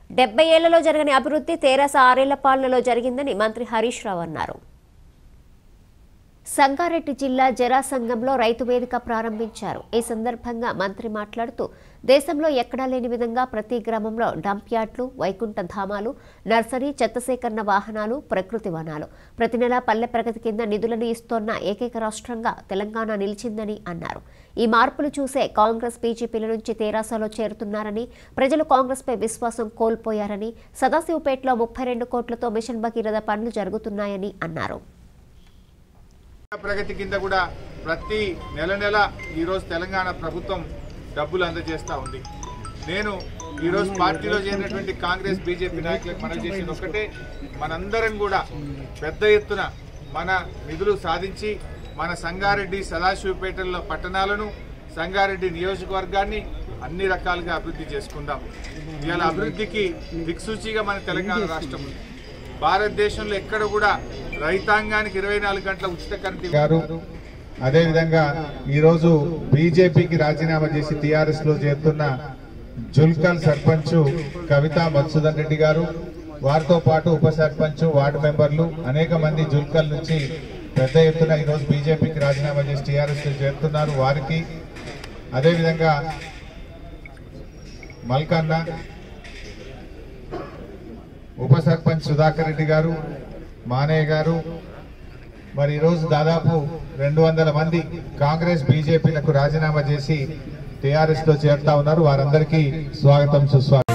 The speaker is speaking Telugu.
70 ఏళ్లలో జరగని అభివృద్ధి తెరాస 6 ఏళ్ల పాలనలో జరిగిందని మంత్రి హరీష్ రావు అన్నారు. సంగారెడ్డి జిల్లా జరాసంగంలో రైతు వేదిక ప్రారంభించారు. ఈ సందర్భంగా మంత్రి మాట్లాడుతూ దేశంలో ఎక్కడా లేని విధంగా ప్రతి గ్రామంలో డంప్ యార్డ్లు, వైకుంఠ ధామాలు, నర్సరీ, చెత్త సేకరణ వాహనాలు, ప్రకృతి వనాలు, ప్రతి నెల పల్లె ప్రగతి కింద నిధులను ఇస్తోన్న ఏకైక రాష్ట్రంగా తెలంగాణ నిలిచిందని అన్నారు. ఈ మార్పులు చూసే కాంగ్రెస్, బీజేపీల నుంచి తెరాసలో చేరుతున్నారని, ప్రజలు కాంగ్రెస్పై విశ్వాసం కోల్పోయారని, సదాశివపేటలో 32 కోట్లతో మిషన్ భగీరథ పనులు జరుగుతున్నాయని అన్నారు. ప్రగతి కింద కూడా ప్రతి నెల ఈ రోజు తెలంగాణ ప్రభుత్వం డబ్బులు అందజేస్తా ఉంది. నేను ఈ రోజు పార్టీలో చేరినటువంటి కాంగ్రెస్, బీజేపీ నాయకులకు మనవి చేసేది ఒకటే, మనందరం కూడా పెద్ద ఎత్తున మన నిధులు సాధించి మన సంగారెడ్డి, సదాశివపేటల్లో పట్టణాలను, సంగారెడ్డి నియోజకవర్గాన్ని అన్ని రకాలుగా అభివృద్ధి చేసుకుందాం. ఇవాళ అభివృద్ధికి దిక్సూచిగా మన తెలంగాణ రాష్ట్రం ఉంది. భారతదేశంలో ఎక్కడ కూడా రైతాంగానికి 24 గంటల ఉచిత కరెంటు గారు. అదేవిధంగా ఈరోజు బీజేపీకి రాజీనామా చేసి టీఆర్ఎస్ లో చేరుతున్న జుల్కల్ సర్పంచ్ కవితా మధుసూదన్ రెడ్డి గారు, వారితో పాటు ఉప సర్పంచ్, వార్డు మెంబర్లు అనేక మంది జుల్కల్ నుంచి పెద్ద ఎత్తున ఈరోజు బీజేపీకి రాజీనామా చేసి టీఆర్ఎస్ లో చేరుతున్నారు. వారికి అదేవిధంగా మల్కన్న, ఉప సర్పంచ్ సుధాకర్ రెడ్డి గారు, మానయ్య గారు, మరి ఈరోజు దాదాపు 200 మంది కాంగ్రెస్, బీజేపీలకు రాజీనామా చేసి టీఆర్ఎస్ లో చేరుతా ఉన్నారు. వారందరికీ స్వాగతం, సుస్వాగతం.